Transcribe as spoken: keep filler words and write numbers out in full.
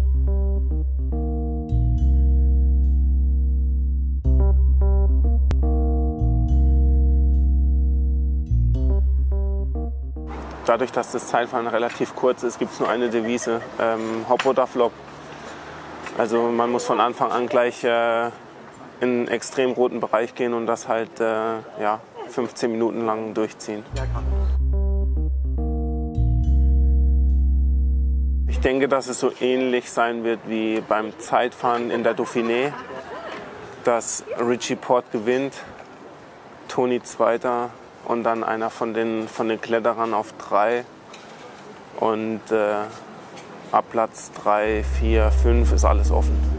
Dadurch, dass das Zeitfahren relativ kurz ist, gibt es nur eine Devise, ähm, Hop oder Flop. Also man muss von Anfang an gleich äh, in einen extrem roten Bereich gehen und das halt äh, ja, fünfzehn Minuten lang durchziehen. Ich denke, dass es so ähnlich sein wird wie beim Zeitfahren in der Dauphiné, dass Richie Porte gewinnt, Toni Zweiter und dann einer von den, von den Kletterern auf drei. Und äh, ab Platz drei, vier, fünf ist alles offen.